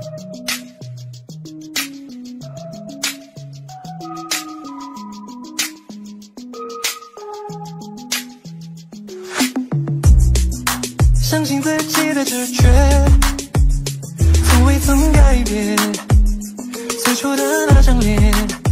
相信自己的直觉，从未曾改变最初的那张脸。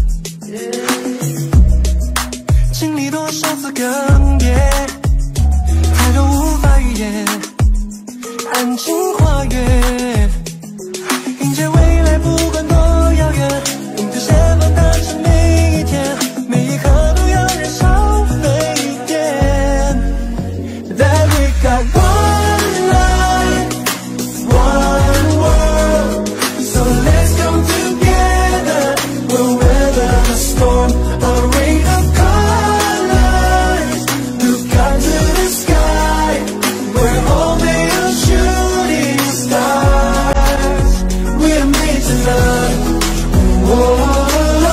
经历多少次更迭，太多无法预言，安静跨越，迎接未来，不管多遥远，迎着前方的是每一天，每一刻都要燃烧每一点。That we got one life, one world, so let's come together. We'll weather the storm, a rain of colors. Look up to the sky, we're all made of shooting stars. We're made to love. Whoa,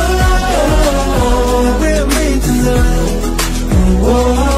we're made to love. Whoa.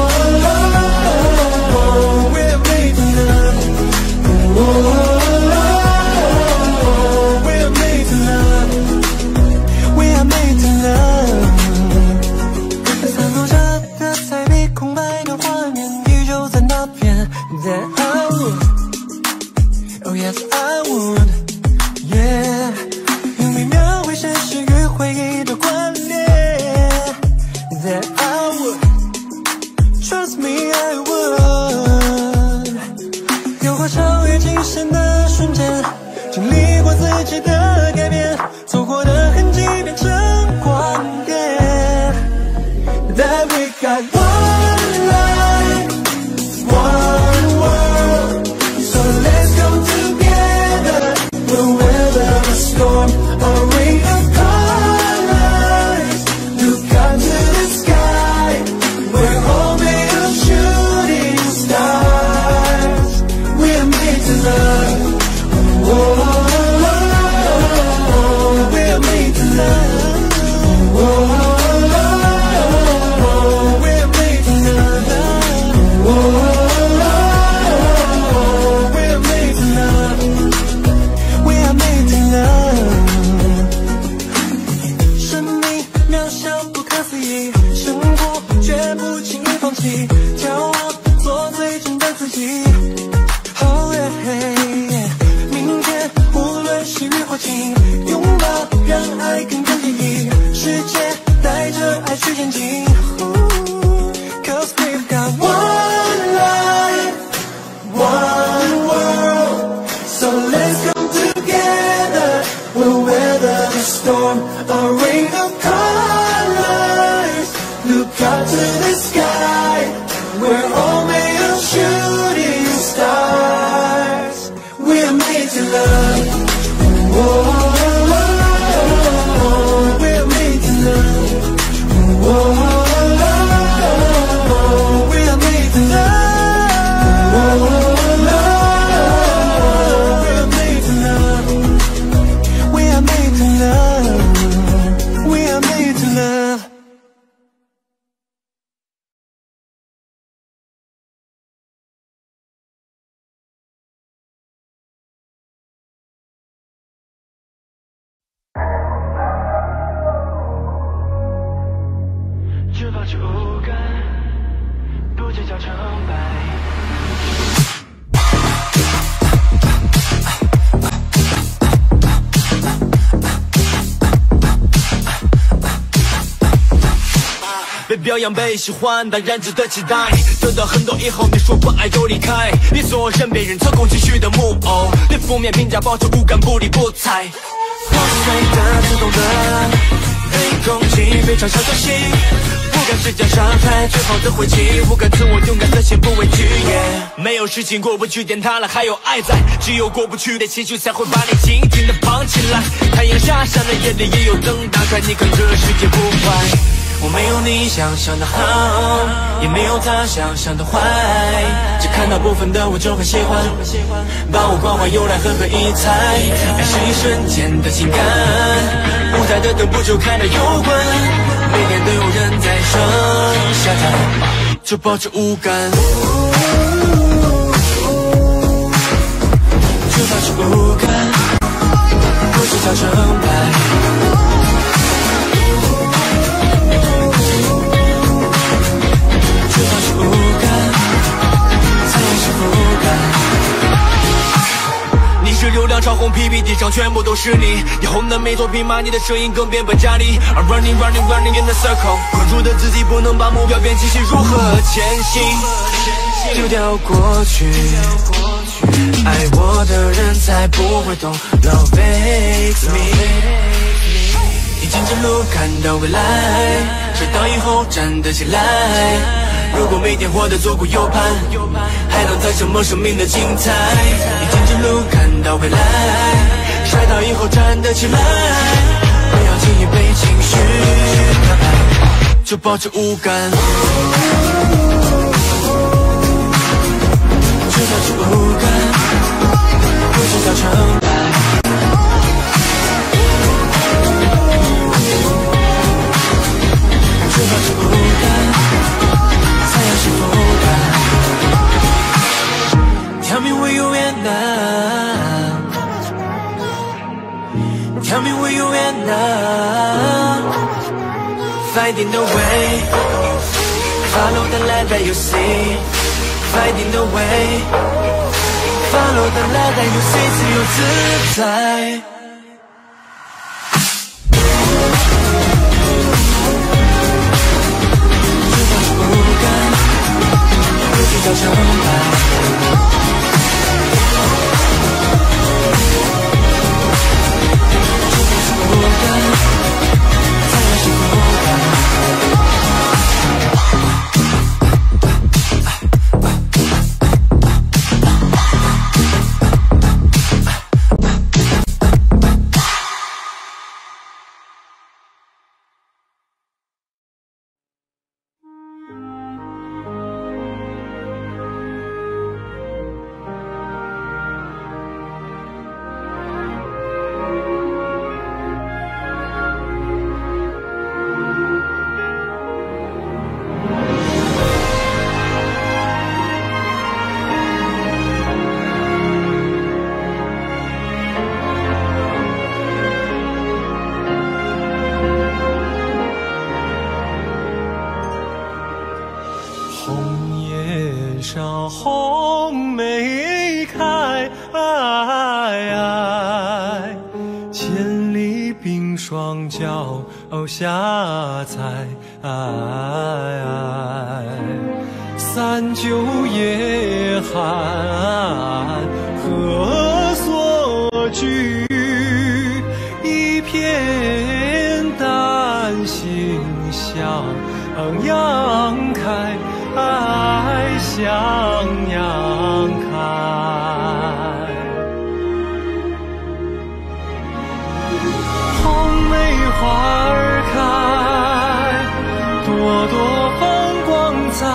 That I would, oh yes I would, yeah. 用微妙为现实与回忆的关联。That I would, trust me I would. 有过超越极限的瞬间，经历过自己的改变，走过的痕迹变成光点。That we got one life, one world, so let's come together. We'll weather the storm, a rain of colors. Look up to the sky, we're all made of shooting stars. We're made to love. Whoa, we're made to love. Whoa.眺望，做最真的自己。Oh yeah, 明天无论是雨或晴，拥抱让爱更加坚毅。世界带着爱去前进。Cause we've got one life, one world, so let's come together. We'll weather the storm, a rain of colors. Look up to the sky, we're all made of shooting stars. We're made to love. Whoa, we're made to love. Whoa, we're made to love. We're made to love. We are made to love. We are made to love. 被表扬被喜欢，当然值得期待。得到很多以后，你说不爱就离开，别做任别人操控情绪的木偶，对负面评价保持无感，不理不睬。破碎的、自动的，被攻击，非常想休息。不敢施加伤害，最后的回击，不敢自我勇敢的先不畏惧。没有事情过不去，点塌了还有爱在，只有过不去的情绪才会把你紧紧的绑起来。太阳下山了，夜里也有灯打开，你看这世界不坏。我没有你想象的好，也没有他想象的坏，只看到部分的我就很喜欢，把我关怀用来狠狠一踩。爱是一瞬间的情感，舞台的灯不就开了又关，每天都有人在上下台，就保持无感，就保持无感。 浪潮红 PPT 上全部都是你，以后的每作品骂你的声音更变本加厉。I'm running running running in the circle， 困住的自己不能把目标变清晰，如何前行？丢掉过去，爱我的人才不会懂 Love makes me。你牵着路看到未来，摔倒以后站得起来。如果每天活得左顾右盼，还能谈什么生命的精彩？你牵着路看到未来，摔倒以后站得起来。不要轻易被情绪打败，就保持无感。知道是不甘，不知道成败。知道是不甘，才要幸福感。Tell me where you at now. Tell me where you at now. Finding the way, follow the light that you see.Finding the way, follow the light that you see， 自由自在。知道是不甘，不计较成败。知道是不甘，才有幸福感。 下采，三九夜寒，何所居？一片丹心向阳开，向阳开。红梅花儿开，朵朵放光彩，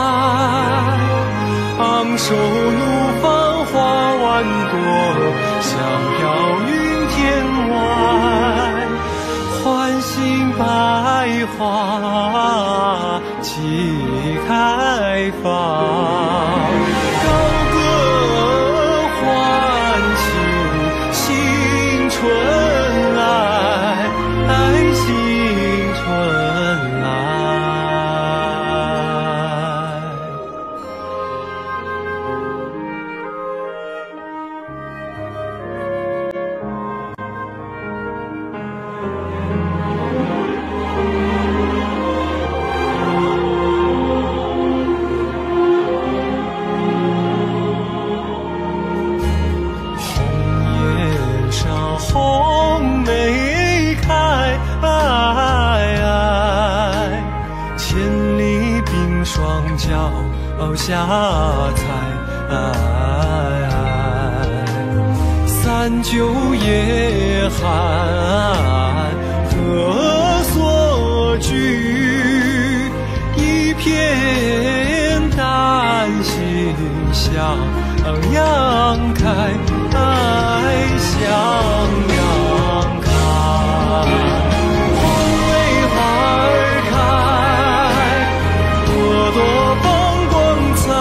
昂首怒放花万朵，香飘云天外，唤醒百花齐开放，高歌欢庆新春来，新春来。下采，三九夜寒，何所居？一片丹心向阳开，向阳开。红梅花儿开，朵朵放光彩，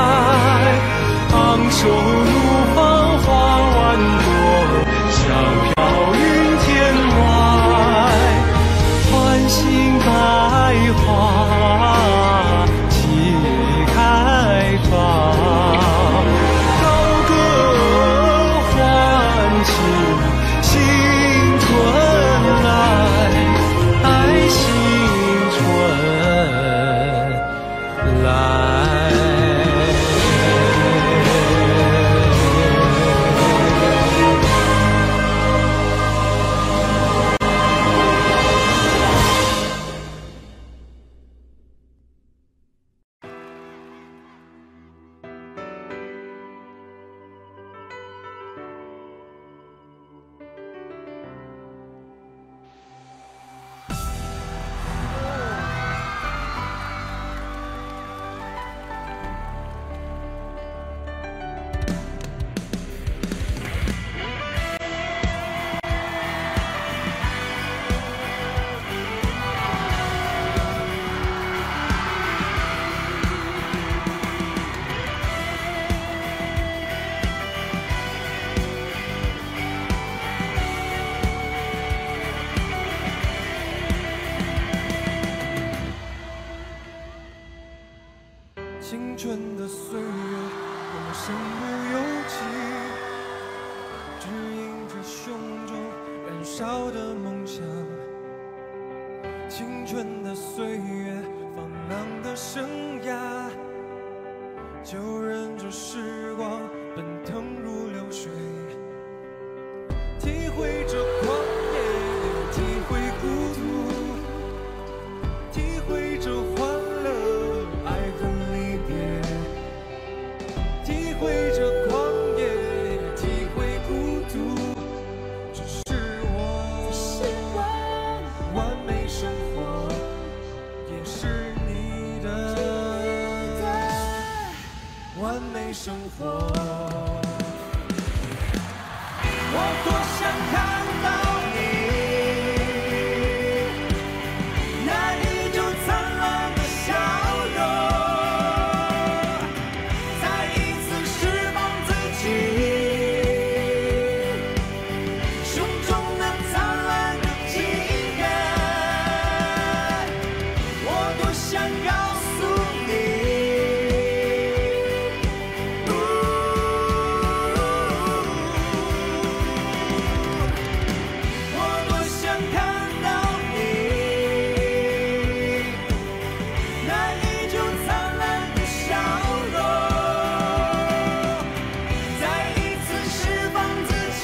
昂首怒放花万朵，香飘云天外，唤醒百花齐开放，高歌少的梦想，青春的岁月，放浪的生涯，就任这时光奔腾如流水，体会这狂野，体会孤独，体会这欢乐，爱恨离别，体会这狂野，体会孤独。这是我完美生活，也是你的完美生活。我多想看到你那依旧灿烂的笑容，再一次释放自己胸中那灿烂的情感。我多想告诉你，我多想看到你那依旧灿烂的笑容，再一次释放自己。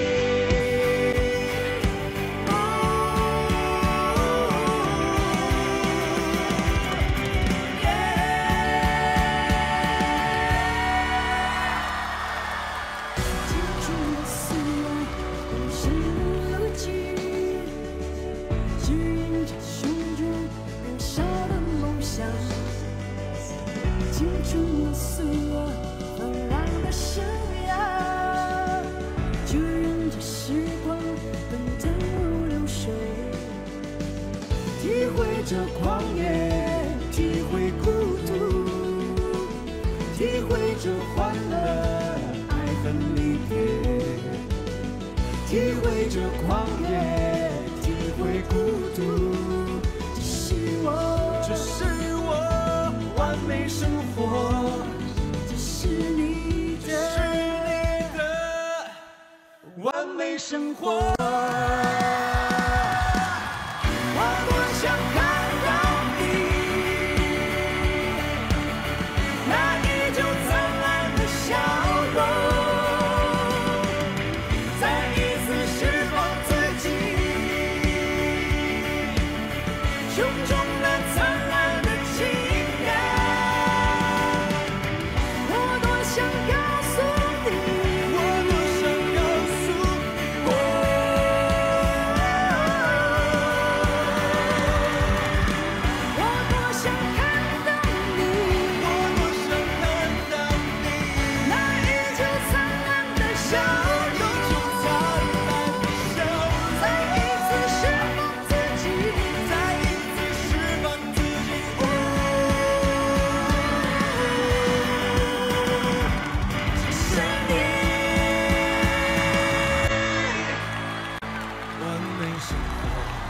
记住了思念，人生路径，指引着胸中燃烧的梦想。记住了岁月，放浪的生涯，就任这时光奔腾如流水，体会这狂野，体会孤独，体会这欢乐，爱恨离别，体会这狂野，体会孤独。这是我完美生活， 这是你的完美生活。我多想看到你那依旧灿烂的笑容，再一次释放自己胸中那灿烂的情感。 我多想告诉你， 我多想告诉我， 我多想看到你我多想看到你那依旧灿烂的笑容， 灿烂的笑再一次释放自己。 再一次释放自己。这是你完美生活。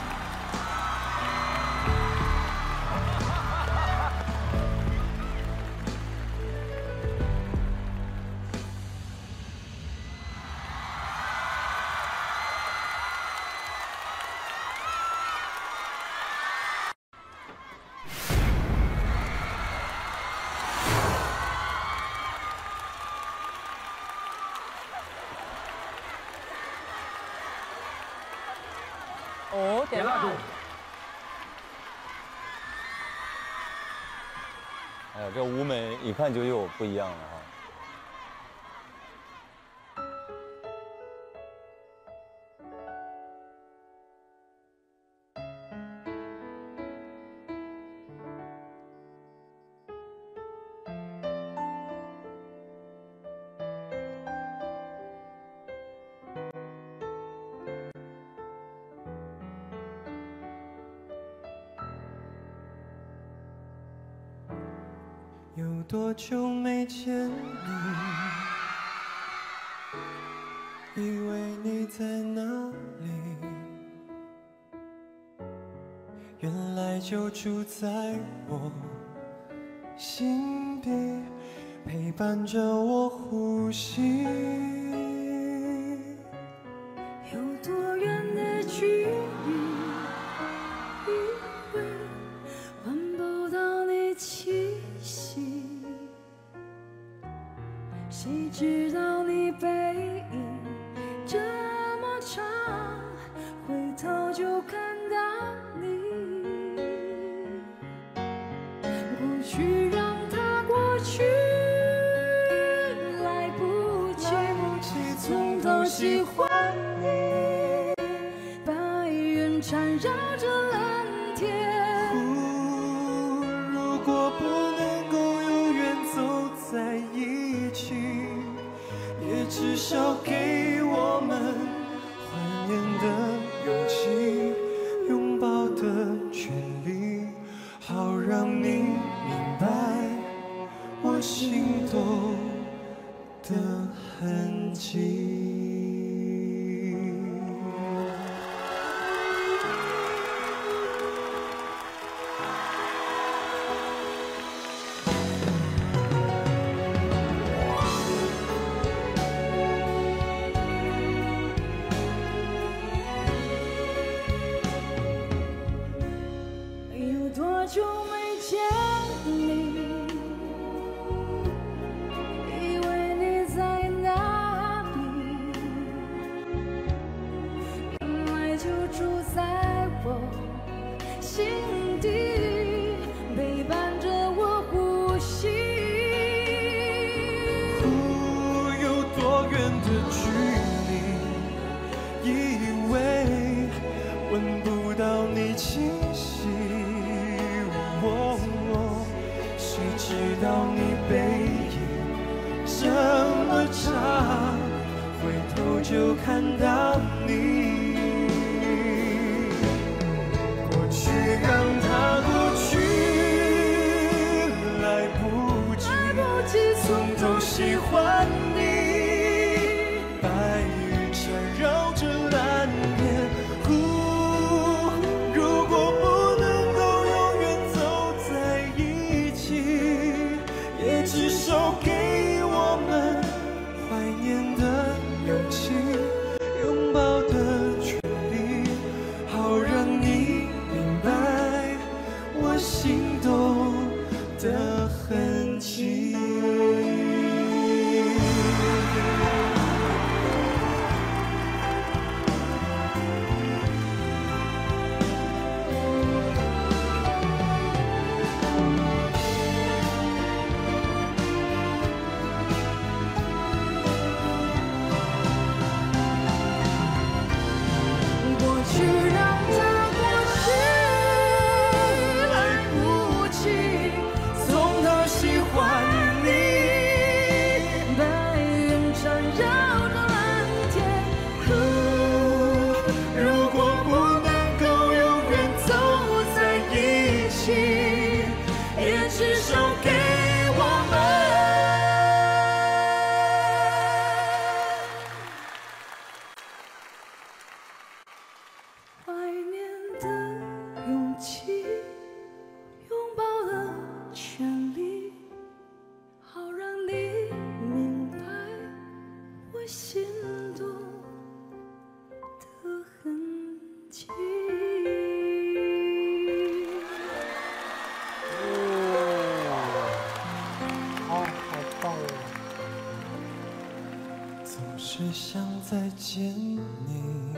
哦，点蜡烛。 哎呀，这舞美一看就有不一样了哈。 有多久没见你？以为你在哪里？原来就住在我心底，陪伴着我呼吸。 有多远的喜欢你，白云缠绕着蓝天。 如果不能够永远走在一起，也至少给我们怀念的勇气，拥抱的权利，好让你明白我心动的痕迹。 有多久没见你？以为你在哪里？原来就住在我心底，陪伴着我呼吸。 有多远的距离？以为闻不到你气息。谁知道你背影这么长，回头就看到你。过去让它过去，来不及从头喜欢你。白云缠绕着蓝天，如果不能够永远走在一起，也至少给我们怀念的勇气，拥抱的权利，好让你明白我心动的痕迹。 过去让它过去，来不及从头喜欢你， 白云缠绕着蓝天。 如果不能够永远走在一起，也至少给我们怀念的勇气，拥抱的权利，好让你明白我心动的痕迹。 好棒哦！ 总是想再见你，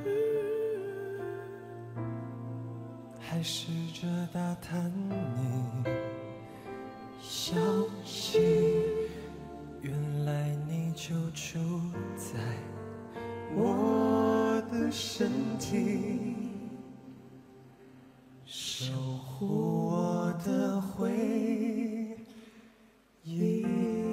还试着打探你消息，原来你就住在我的身体，守护我的回忆。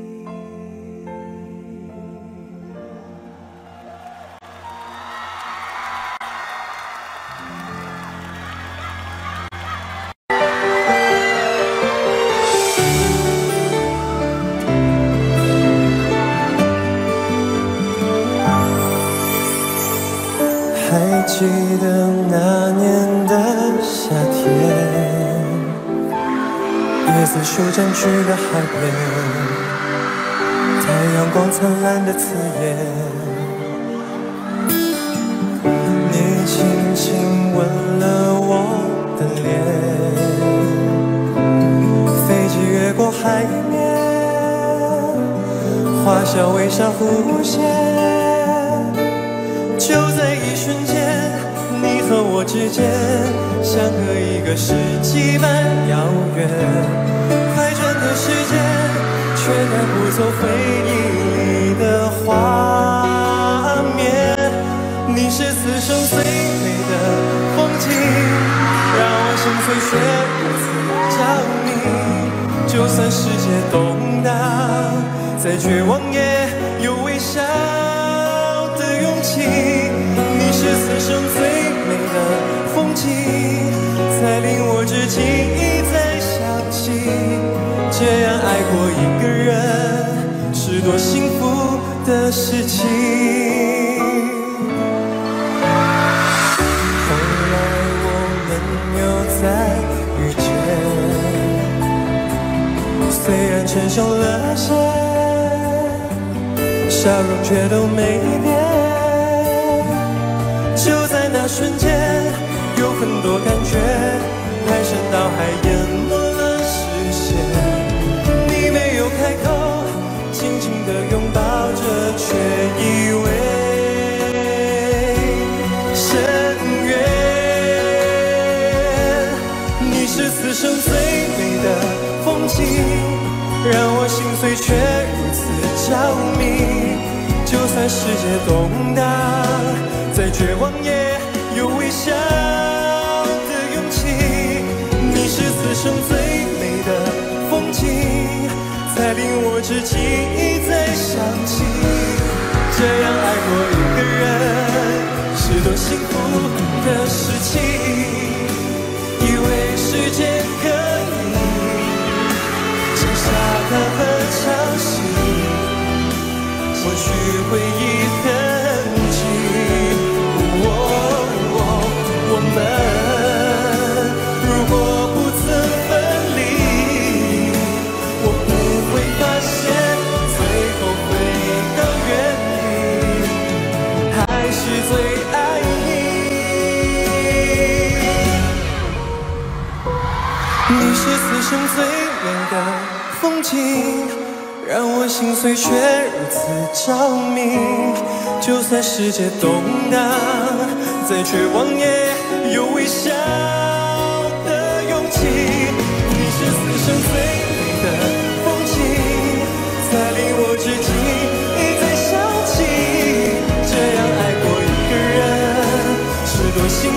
还记得那年的夏天，椰子树占据了海边，太阳光灿烂的刺眼。你轻轻吻了我的脸，飞机越过海面，花香微笑弧线。就在一瞬间，你和我之间相隔一个世纪般遥远，快转的时间却带不走回忆里的画面。 你是此生最美的风景，让我心碎却如此着迷。就算世界动荡，再绝望也有微笑的勇气。你是此生最美的风景，才令我至今一再想起。这样爱过一个人，是多幸福的事情。后来我们又再遇见，虽然承受了些，笑容却都没变。就在那瞬间，有很多感觉排山倒海淹没了视线。你没有开口，紧紧地拥抱着，却以为深渊。你是此生最美的风景，让我心碎却如此着迷。就算世界动荡，再绝望也有微笑的勇气。你是此生最美的风景，才令我至今一再想起。这样爱过一个人，是多幸福的事情。以为时间可以剩下它和潮汐，抹去回忆痕迹。我们如果不曾分离，我不会发现最后回到原地，还是最爱你。你是此生最美的风景，让我心碎却如此着迷。就算世界动荡，再绝望也有微笑的勇气。你是此生最美的风景，才令我至今一再想起。这样爱过一个人，是多幸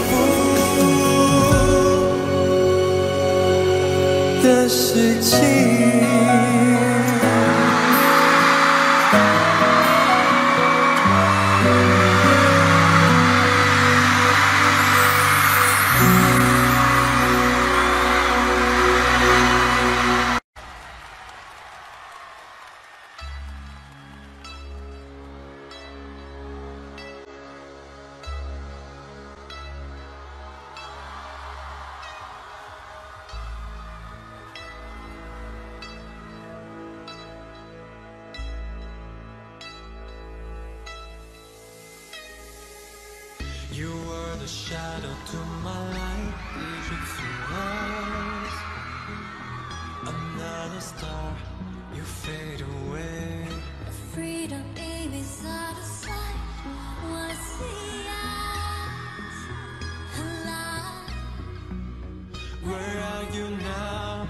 福的事情。You were the shadow to my light, lead you to us. Another star, you fade away. Freedom in is out of sight. Wanna see us alive. Where are you now?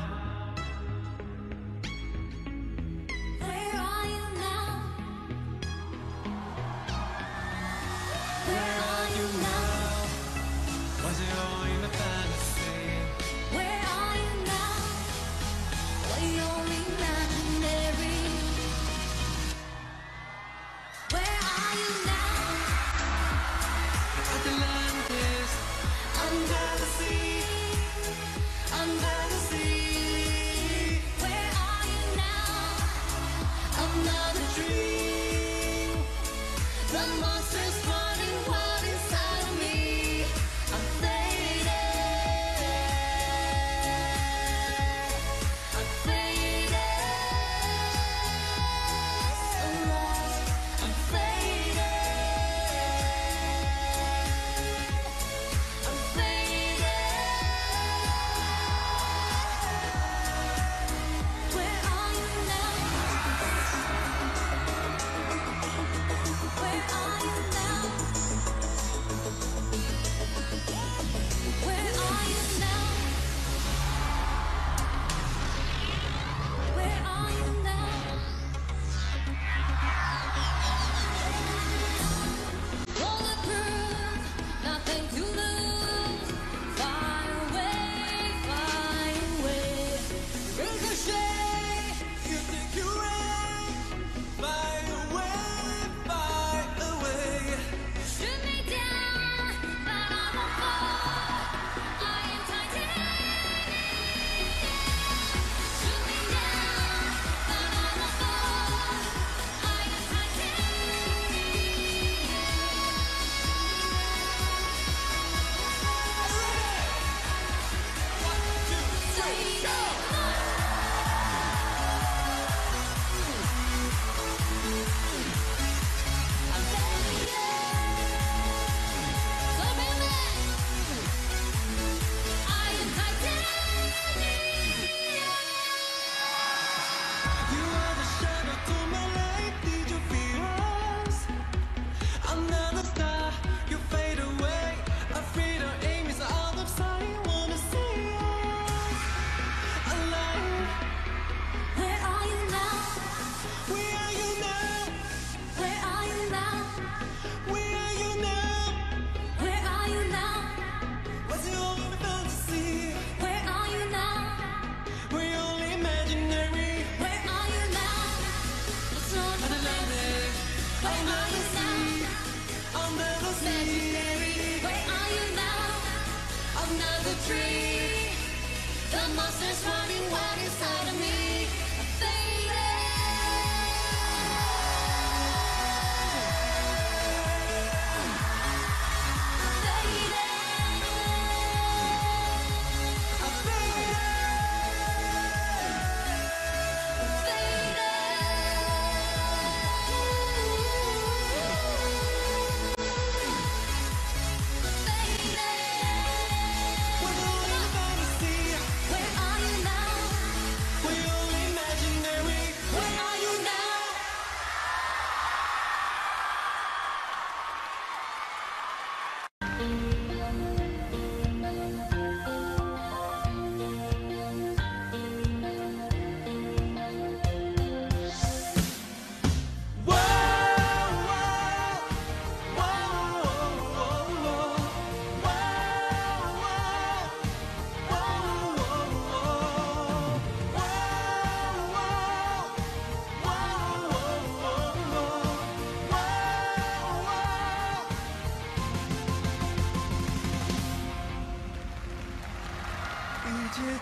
Where are you now? Where are you now? Was it all in a fantasy? Where are you now? Were you only imaginary? Where are you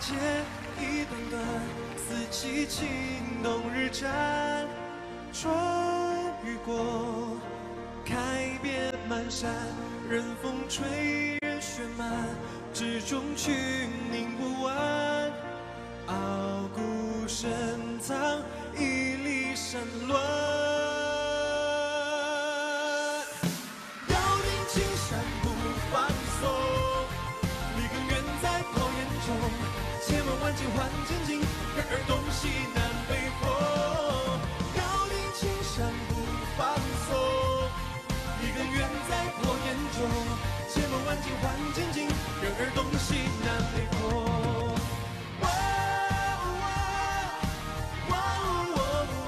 节一段段，四季情冬日战，春雨过，开遍漫山，任风吹，任雪漫，之中去凝不完，傲骨深藏，屹立山峦。万境换千景，人儿东西南北风。遥领青山不放松，一根缘在破眼中。千梦万境换千景，人儿东西南北风。哇哇哇哇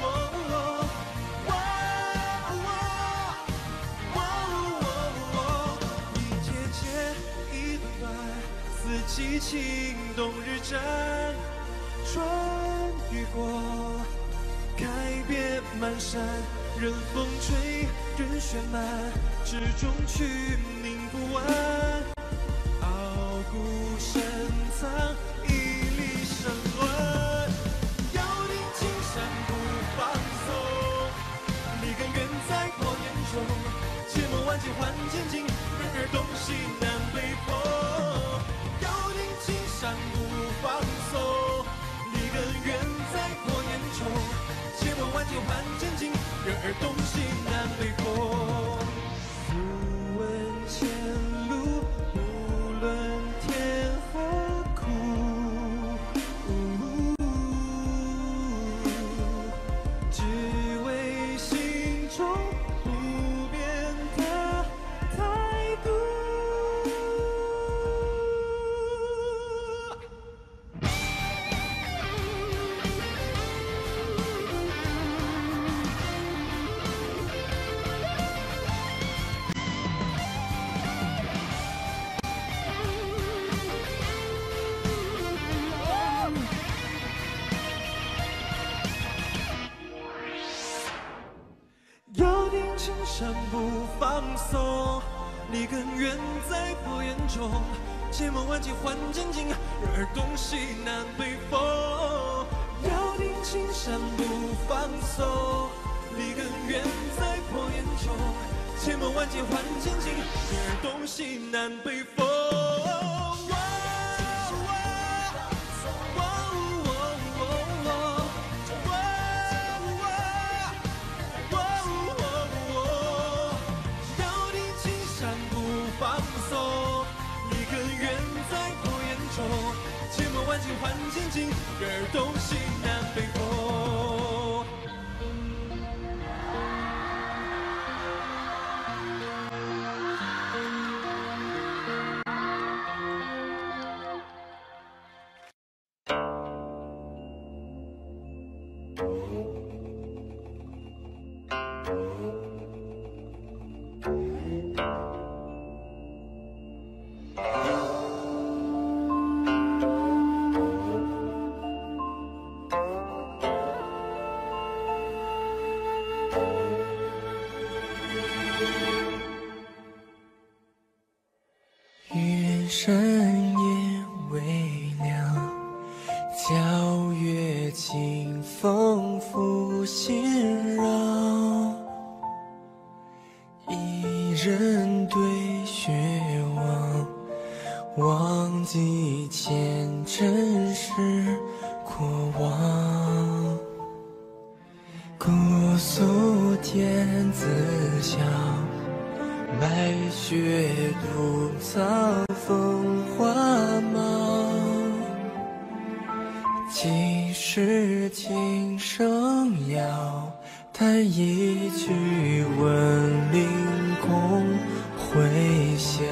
哇哇！一节节，一段段，四季情冬日战。春雨过，开遍漫山，任风吹，任雪漫，之中去凝不完，傲骨深藏，屹立山峦。遥领青山不放松，立根缘在破眼中。千梦万境换千景，人儿东西南北风。遥领青山不放松。根缘在破眼中，千梦万境换千景，人儿东西南北风。不问前路，无论天何苦，只为心中不变的态度。遥领青山不放松，立根缘在破眼中。千梦万境换千景，人儿东西南北风。遥领青山不放松，立根缘在破眼中。千梦万境换千景，人儿东西南北风。千梦万境换千景，人儿东西南北风。 深夜微凉，皎月清风拂心扰。一人对雪望，忘记前尘世过往。姑苏天子笑，白雪独藏风华茂。几时琴声摇，弹一曲问灵空回响。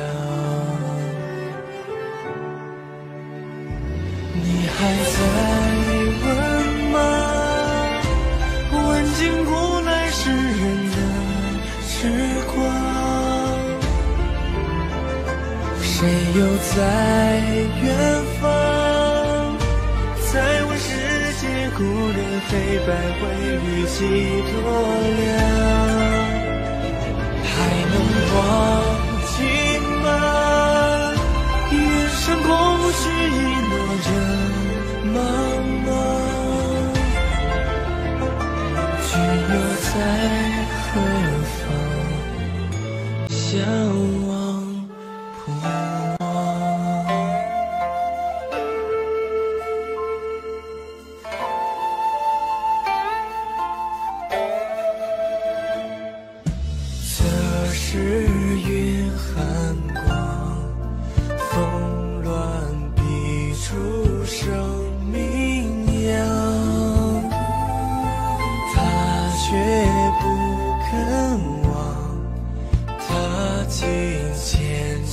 你还在问吗？问尽古来世人的痴狂。谁又在远方？再问世界故人黑白灰与几多凉？还能忘记吗？远山空虚一诺人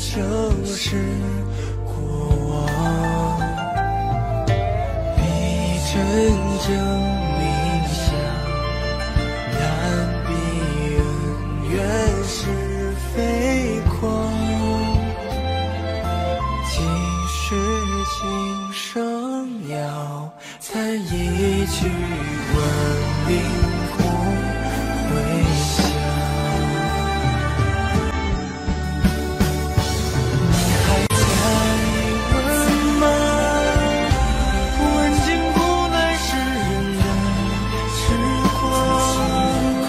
就是过往，逼真正冥想，难避恩怨是非狂。今世今生要谈一句问灵魂回响。你还在问吗？问尽古来世人的时光，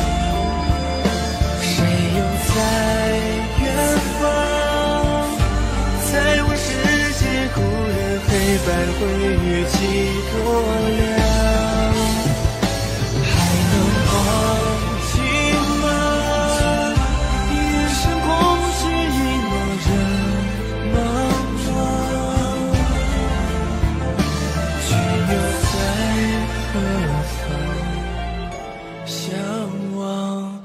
谁又在远方？再问世界故人黑白灰与几多亮？还能忘记吗？眼神空虚一抹人茫茫，却又在何方相望？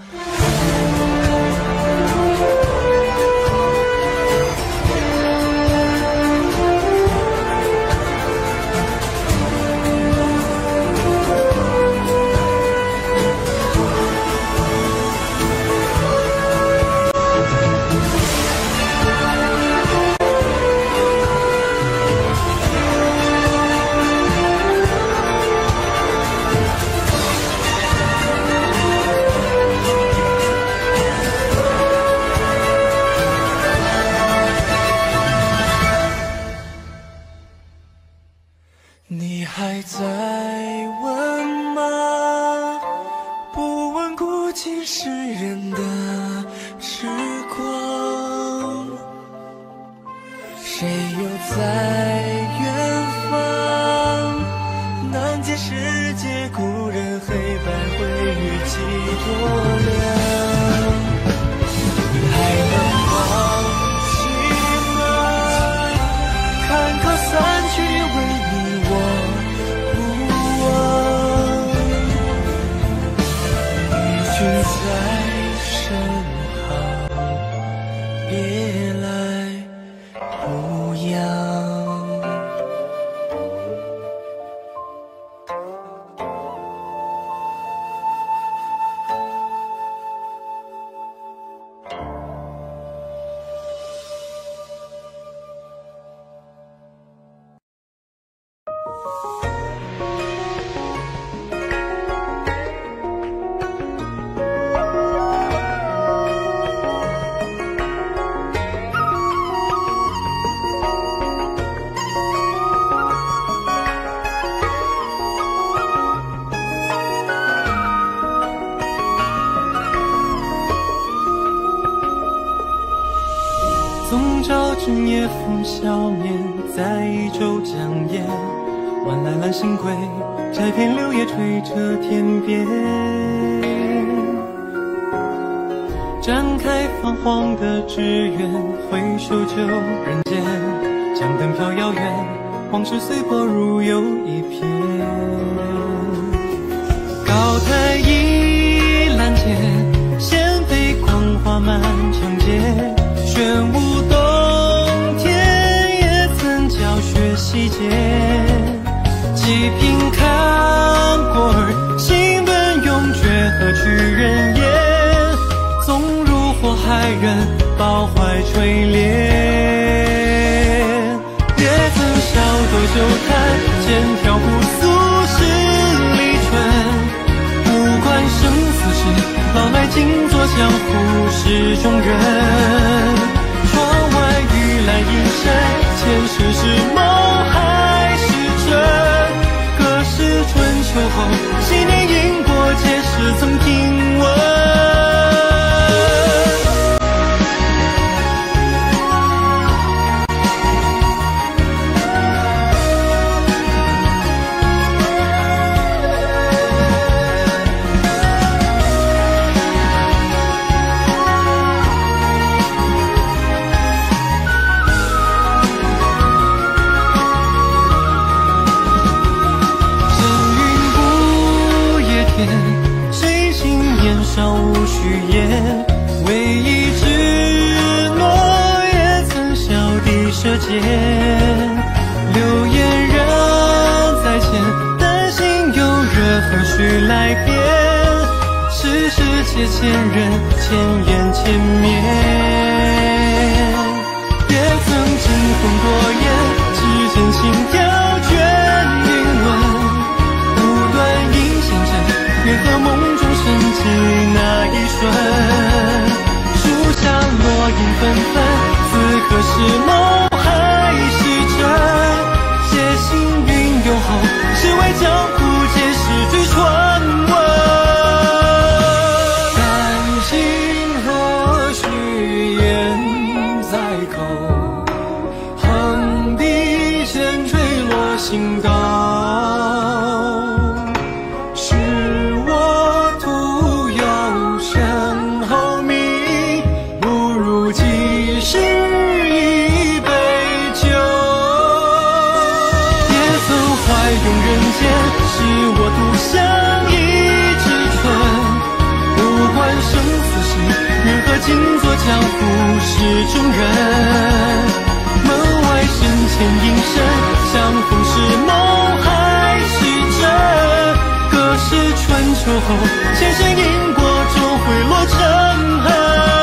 你还在问吗？不问古今世人的时光，谁又在远方？难解世界故人黑白灰与几多亮？还能忘记吗？坎坷散去为你我不忘，与君在身旁，别来无恙。 总朝正夜风消眠，在一周将夜，晚来揽星归，摘片柳叶垂彻天边，展开泛黄的纸鸢，挥手就人间，将灯飘遥远，往事随波如有一片。高台倚栏前，仙飞光华满长街，玄武洞天也曾教学细节，几瓶看过儿，心本永绝何去人言？纵入火海远，抱怀垂怜。也曾小斗酒坛，剑挑不俗世离春，不管生死事，老来静坐江湖事中人。窗外雨来阴山，前世是梦还是真？隔世春秋后，昔年因果皆是曾听闻。 间，流言人在前，担心有人何须来编？是世界前人千言千面，也曾惊鸿过眼，只见心跳卷云纹，不断隐现着愿和梦中升起那一瞬。树下落英纷纷，此刻是梦还是真？写幸运永恒，是为江湖解诗句传闻。丹心若虚言在口，横笛弦坠落心刀。是我徒有身后名，不如及时一杯酒。也曾怀拥人间，是我独享一枝春。不管生死事，愿和今作江湖事中人。门外深浅隐身，相逢是梦还是真？隔世春秋后，前世因果终会落成痕。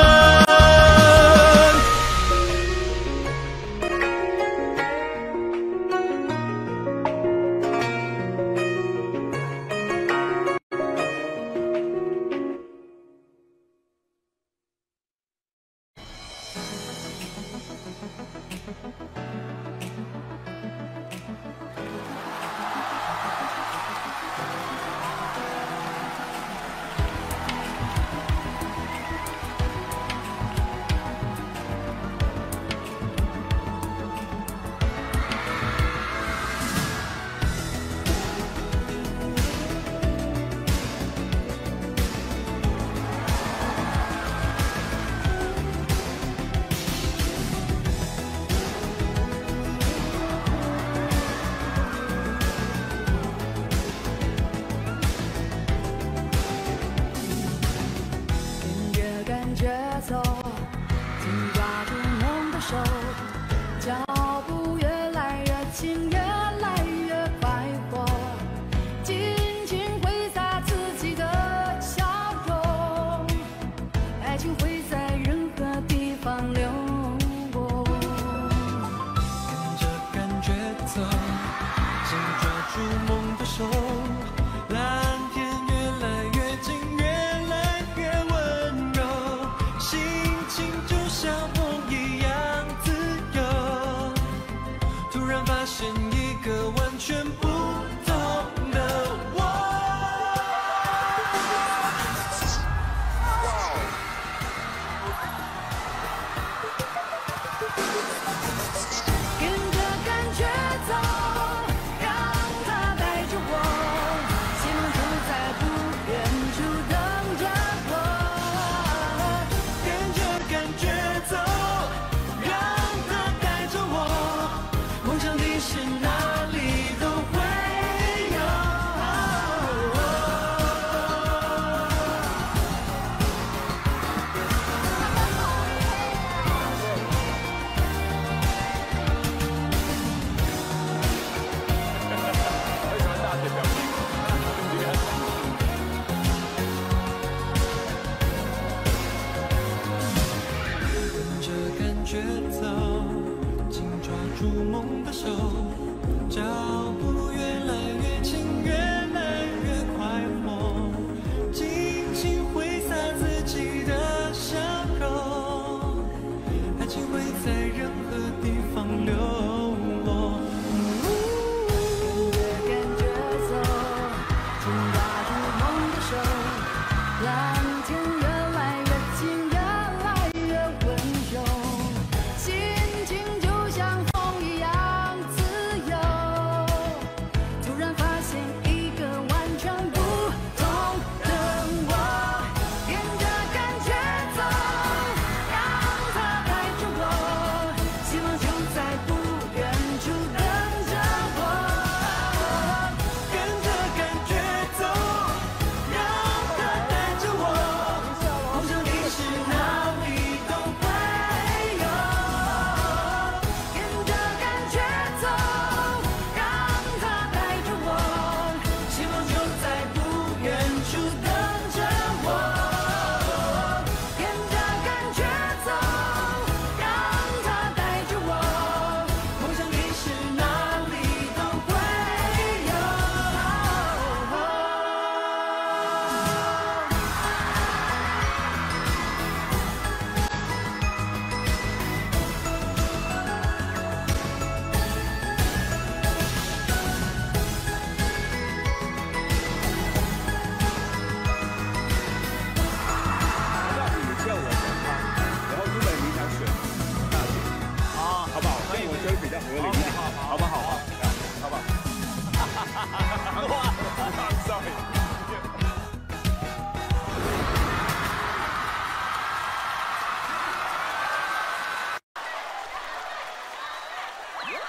心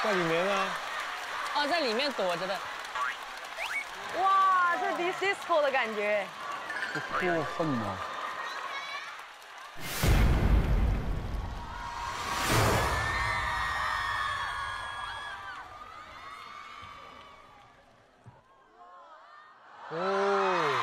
在里面呢。 哦，在里面躲着的。 哇，这 disco 的感觉。 过分吗？哦。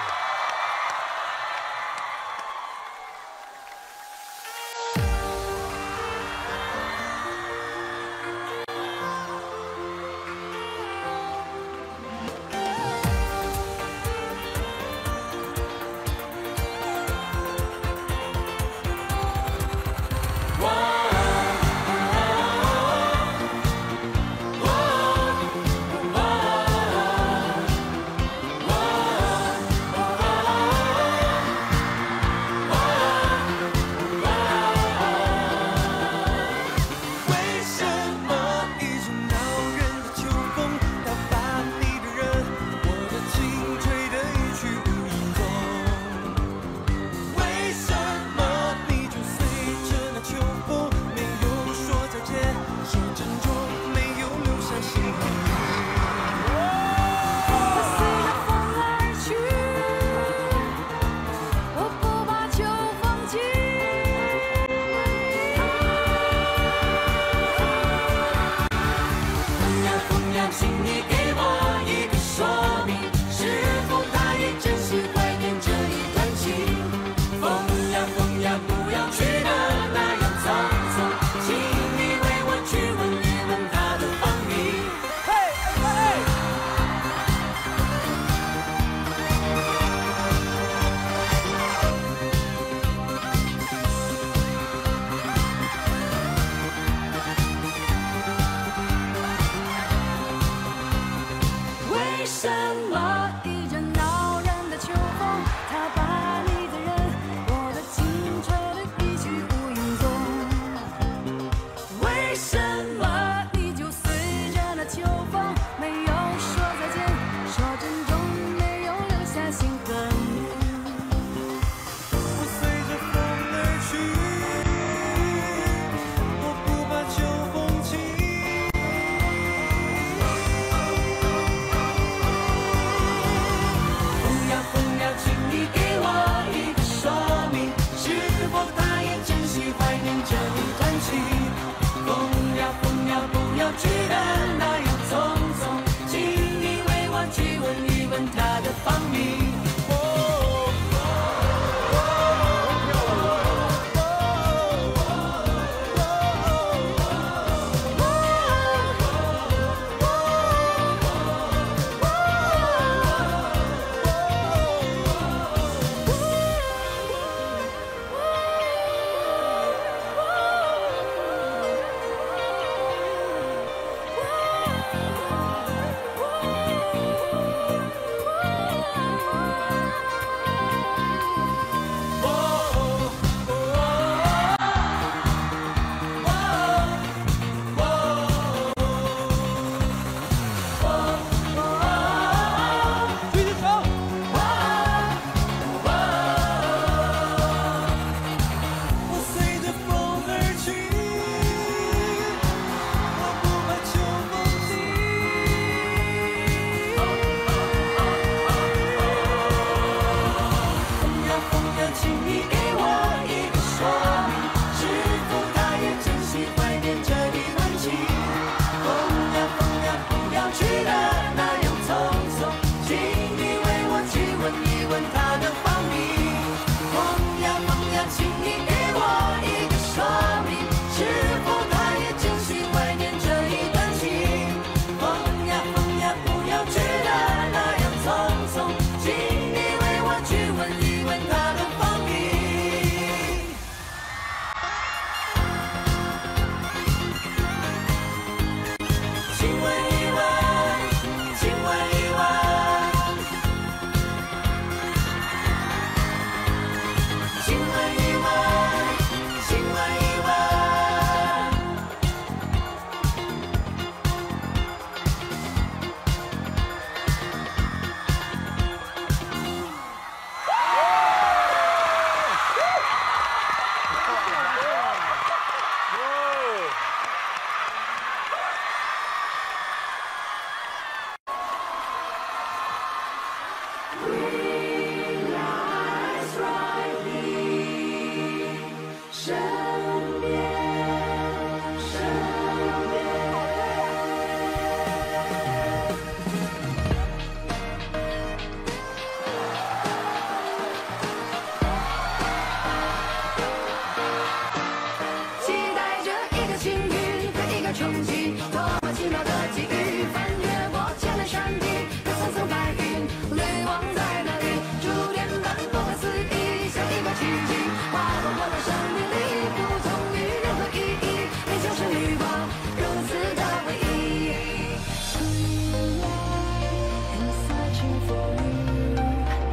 冲击，多么奇妙的际遇，翻越过千里山地，有层层白云，绿光在哪里？触电般不可思议，像一个奇迹，划过我的生命里，不同于任何意义，你就是绿光，如此的唯一。And searching for you,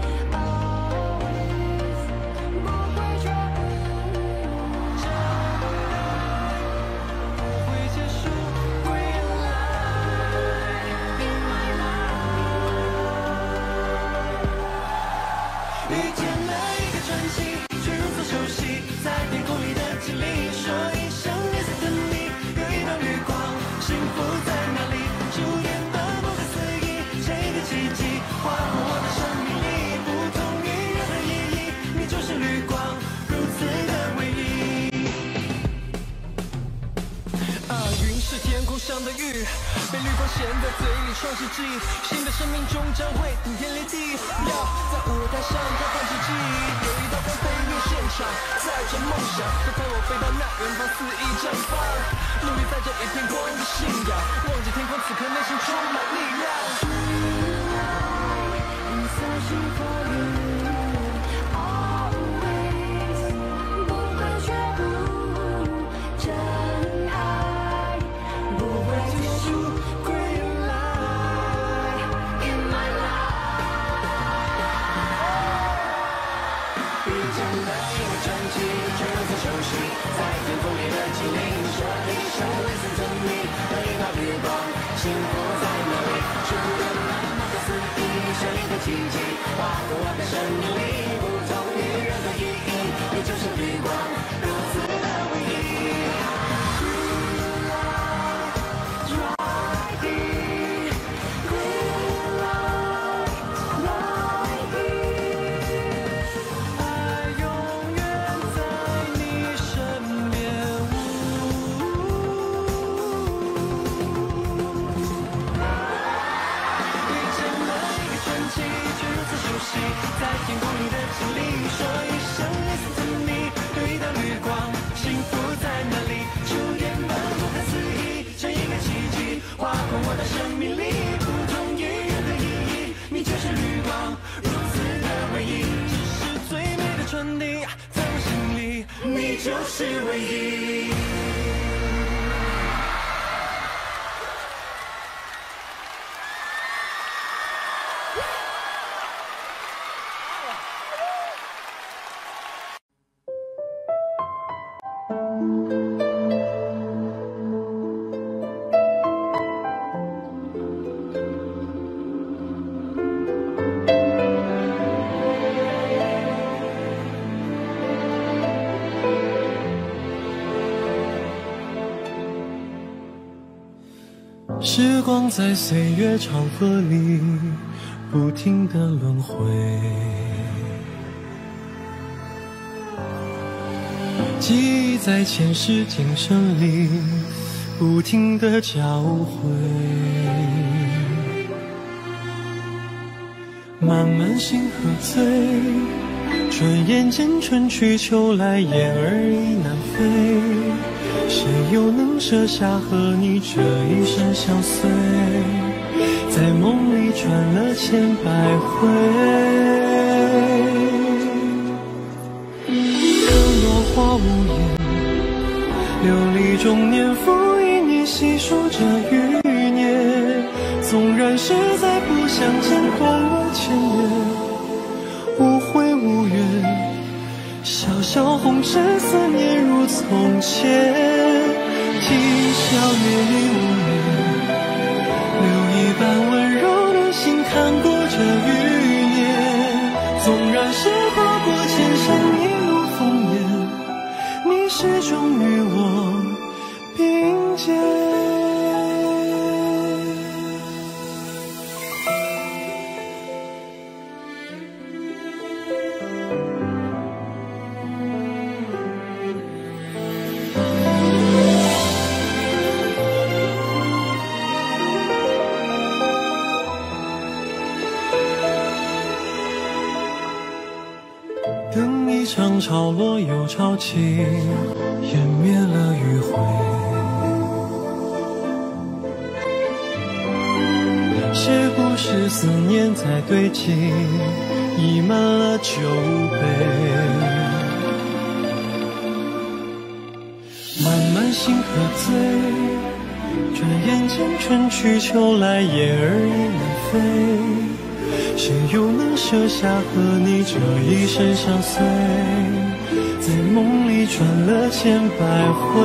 always 不会却步。 会结束归来 in my life。遇见了一个传奇，却如此熟悉，在天空里的精灵，说一声 Listen to me， 有一道绿光，幸福在哪里？触电般不可思议，这个奇迹划过我的生命里，不同于任何意义，你就是绿光，如此的唯一。云是天空上的雨，被绿光衔在嘴里创世纪，新的生命终将会顶天立地。要在舞台上开放奇迹，有一道光飞入现场，载着梦想，就带我飞到那远方，肆意绽放，努力在这一片光的信仰，忘记天空，此刻内心充满力量。 And searching for you, always 不会却步，真爱不会结束，归来 in my life。 遇见了一个传奇，却如此熟悉，在天空里的精灵，说一声 Listen to me， 有一道绿光，幸福在哪里？触电般不可思议，像一个奇迹，划过我的生命里，不同于任何意义，你就是绿光，如此的唯一。 Right here, green light, right here。 爱永远在你身边。遇见了一个传奇，却如此熟悉，在天空里的精灵，说一声 Listen to me， 有一道绿光，幸福在哪里？触电般不可思议，像一个奇迹，划过我的生命里，不同于任何意义，你就是绿光，如此的唯一，只是最美的传递，在我心里，你就是唯一。时光在岁月长河里不停地轮回，记忆在前世今生里不停地交汇，慢慢星河醉，转眼间春去秋来，雁儿已南飞，谁又能舍下和你这一生相随，在梦里转了千百回。可落花无言，流离中年复一年，细数着余年，纵然实在不相见，断了千年，无悔无怨，小小红尘思念如从前，啼笑月里无眠，留一半温柔的心看过这余年，纵然是跨过千山一路烽烟，你始终与我并肩。等一场潮落又潮起，湮灭了余晖。 是思念在堆积，溢满了酒杯。慢慢心喝醉，转眼间春去秋来，雁儿已南飞。谁又能舍下和你这一生相随，在梦里转了千百回。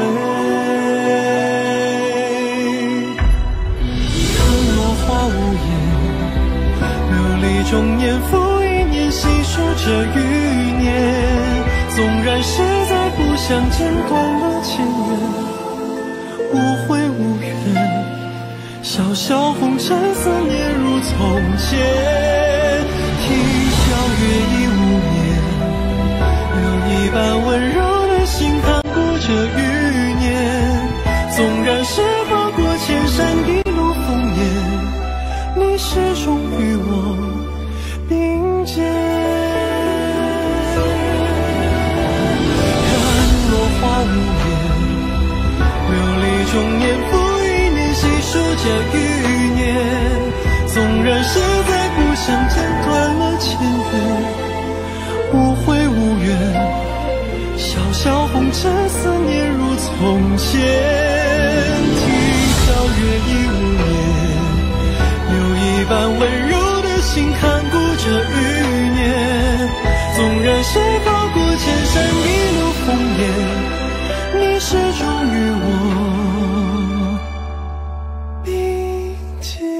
看落花无言，流离中年复一年，细数着余年。纵然实在不相见，断了前缘，无悔无怨，潇潇红尘，思念如从前。啼笑月已无眠，留一半温柔的心看顾着余年。纵然是跨过千山一路烽烟，你始终与我并肩。花无言，流离中年复一年，细数着余年。纵然实在不相见，断了前缘，无悔无怨，潇潇红尘，思念如从前。啼笑月已无眠，留一半温柔的心看顾着余年。纵然是跨过千山一路烽烟，你始终与我并肩。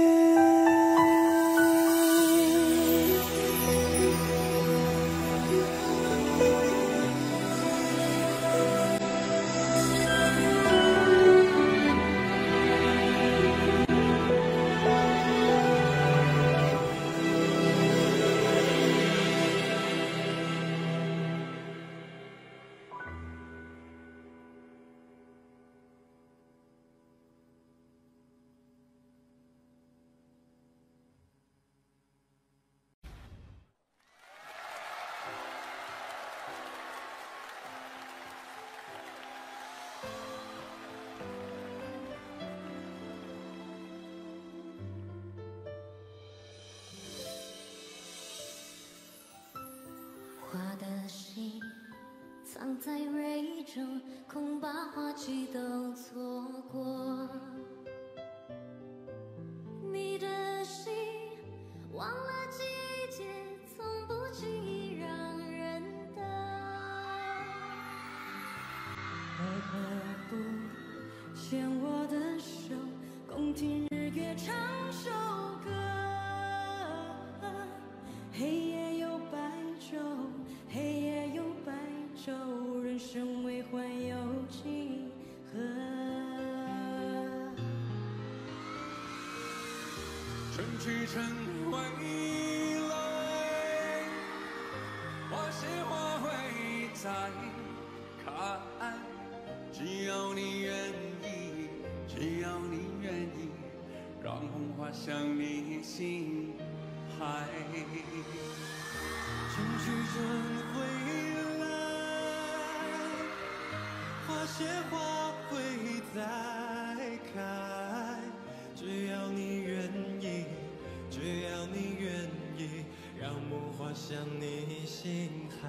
花的心藏在蕊中，恐把花期都错过。你的心忘了季节，从不轻易让人等。为何不牵我的手，共听日月唱首歌？黑夜有白昼，黑夜有白昼，人生为欢有几何？ 春去春回来，花谢花会再开。只要你愿意，只要你愿意，让红花向你心海。 春去春回来，花谢花会再开。只要你愿意，只要你愿意，让梦花向你心海。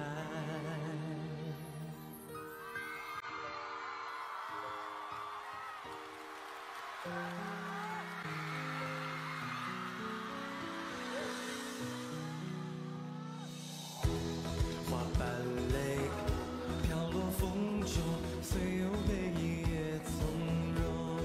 花瓣泪飘落风中，虽有悲意也从容。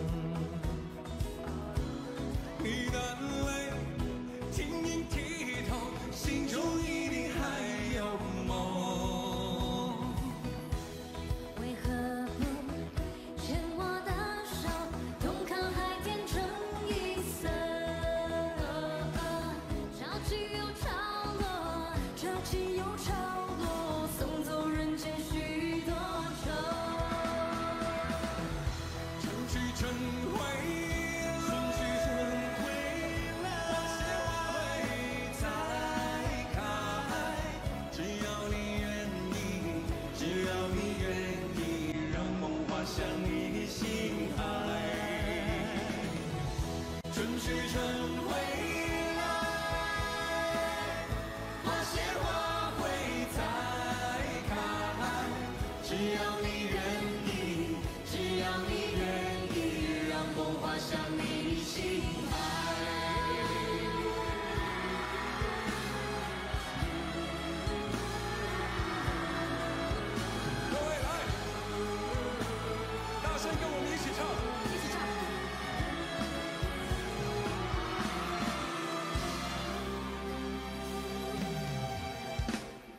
你的泪晶莹剔透，心中一定还有梦。 为何不牵我的手，同看海天成一色？潮起又潮落，潮起又潮落，送走人间许多愁。 春去春回来，春去春回来，花谢花会再开。只要你愿意，只要你愿意，让梦花向你心海。春去春回来，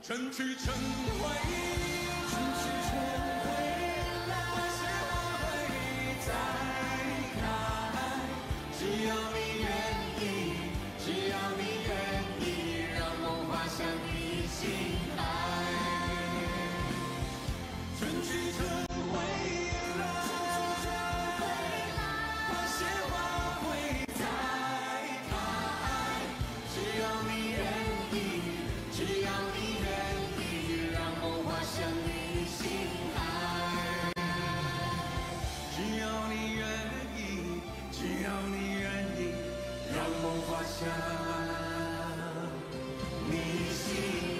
春去春回， 春去春回来，花谢花会再开。只要你愿意，只要你愿意，让梦滑向你心海。春去春回来，花谢花会再开。只要你愿意，只要你愿意，让梦滑向你心海。只要你愿意，只要你愿意，让梦滑向你心海。